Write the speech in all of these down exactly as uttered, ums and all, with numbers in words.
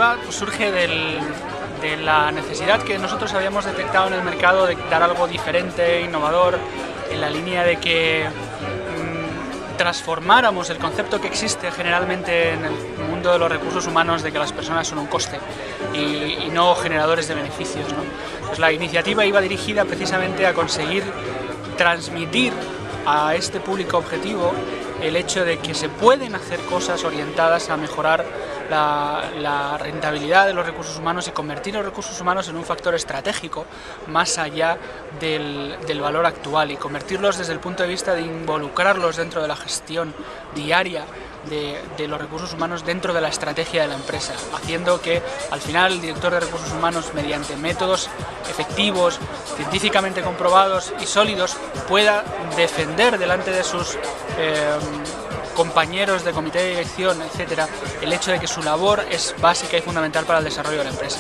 iniciativa pues, surge del, de la necesidad que nosotros habíamos detectado en el mercado de dar algo diferente, innovador, en la línea de que mmm, transformáramos el concepto que existe generalmente en el mundo de los recursos humanos de que las personas son un coste y, y no generadores de beneficios, ¿no? Pues la iniciativa iba dirigida precisamente a conseguir transmitir a este público objetivo el hecho de que se pueden hacer cosas orientadas a mejorar la, la rentabilidad de los recursos humanos y convertir los recursos humanos en un factor estratégico más allá del, del valor actual y convertirlos desde el punto de vista de involucrarlos dentro de la gestión diaria de, de los recursos humanos dentro de la estrategia de la empresa, haciendo que al final el director de recursos humanos, mediante métodos efectivos, científicamente comprobados y sólidos, pueda defender delante de sus eh, compañeros de comité de dirección, etcétera, el hecho de que su labor es básica y fundamental para el desarrollo de la empresa.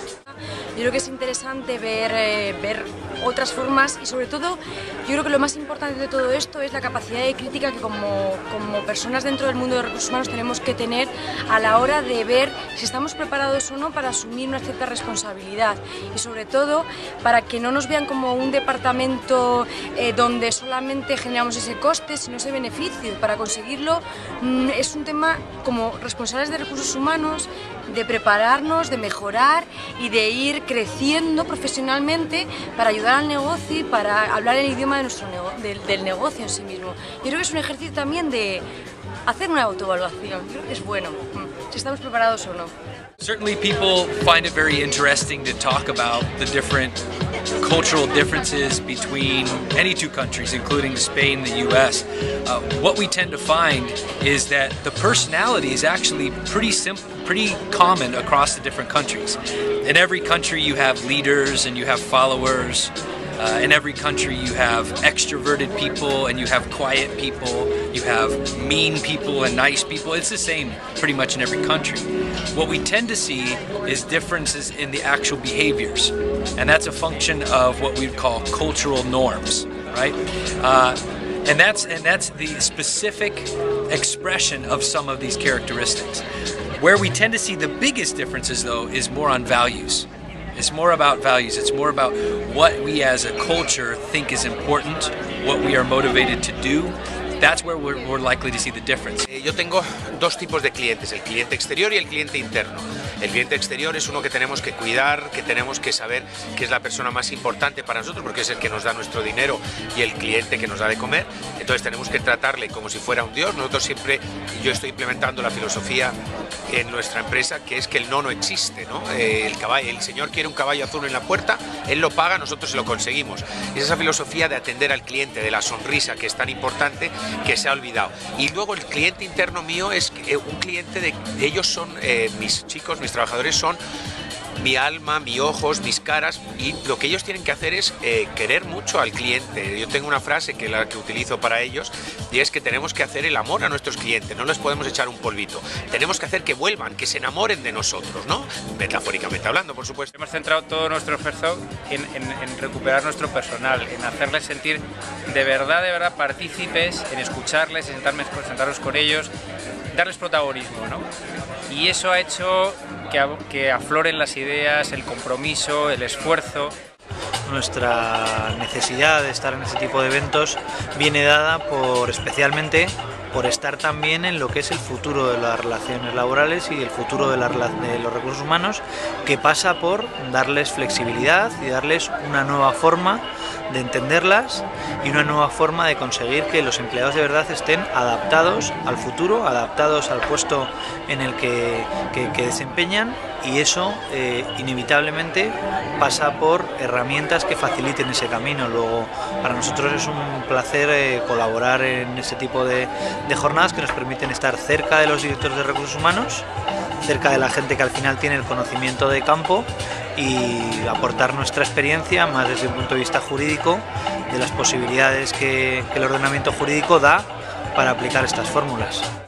Yo creo que es interesante ver, eh, ver otras formas y sobre todo yo creo que lo más importante de todo esto es la capacidad de crítica que como, como personas dentro del mundo de recursos humanos tenemos que tener a la hora de ver si estamos preparados o no para asumir una cierta responsabilidad y sobre todo para que no nos vean como un departamento eh, donde solamente generamos ese coste sino ese beneficio. Para conseguirlo mmm, es un tema como responsables de recursos humanos de prepararnos, de mejorar y de ir creciendo profesionalmente para ayudar al negocio y para hablar el idioma de nuestro nego del, del negocio en sí mismo. Yo creo que es un ejercicio también de hacer una autoevaluación, creo que es bueno, si estamos preparados o no. Certainly people find it very interesting to talk about the different cultural differences between any two countries, including Spain and the U S. Uh, what we tend to find is that the personality is actually pretty simple, pretty common across the different countries. In every country you have leaders and you have followers. Uh, in every country you have extroverted people and you have quiet people, you have mean people and nice people. It's the same pretty much in every country. What we tend to see is differences in the actual behaviors, and that's a function of what we'd call cultural norms, right? Uh, and that's and that's the specific expression of some of these characteristics. Where we tend to see the biggest differences, though, is more on values. It's more about values. It's more about what we as a culture think is important, what we are motivated to do. That's where we're, we're likely to see the difference. Yo tengo dos tipos de clientes, el cliente exterior y el cliente interno. El cliente exterior es uno que tenemos que cuidar, que tenemos que saber que es la persona más importante para nosotros porque es el que nos da nuestro dinero y el cliente que nos da de comer. Entonces tenemos que tratarle como si fuera un dios. Nosotros siempre, yo estoy implementando la filosofía en nuestra empresa que es que el no no existe, ¿no? Eh, el, caballo, el señor quiere un caballo azul en la puerta, él lo paga, nosotros se lo conseguimos. Es esa filosofía de atender al cliente, de la sonrisa que es tan importante que se ha olvidado. Y luego el cliente interno mío es un cliente de ellos son eh, mis chicos, mis trabajadores son mi alma, mis ojos, mis caras y lo que ellos tienen que hacer es eh, querer mucho al cliente. Yo tengo una frase que la que utilizo para ellos y es que tenemos que hacer el amor a nuestros clientes, no les podemos echar un polvito, tenemos que hacer que vuelvan, que se enamoren de nosotros, ¿no? Metafóricamente hablando, por supuesto. Hemos centrado todo nuestro esfuerzo en, en, en recuperar nuestro personal, en hacerles sentir de verdad, de verdad partícipes, en escucharles, en sentarme, sentarnos con ellos, darles protagonismo, ¿no? Y eso ha hecho que, que afloren las ideas, el compromiso, el esfuerzo. Nuestra necesidad de estar en este tipo de eventos viene dada por especialmente por estar también en lo que es el futuro de las relaciones laborales y el futuro de, la, de los recursos humanos, que pasa por darles flexibilidad y darles una nueva forma de entenderlas y una nueva forma de conseguir que los empleados de verdad estén adaptados al futuro, adaptados al puesto en el que, que, que desempeñan, y eso eh, inevitablemente pasa por herramientas que faciliten ese camino. Luego, para nosotros es un placer eh, colaborar en este tipo de, de jornadas que nos permiten estar cerca de los directores de recursos humanos, cerca de la gente que al final tiene el conocimiento de campo, y aportar nuestra experiencia más desde un punto de vista jurídico de las posibilidades que, que el ordenamiento jurídico da para aplicar estas fórmulas.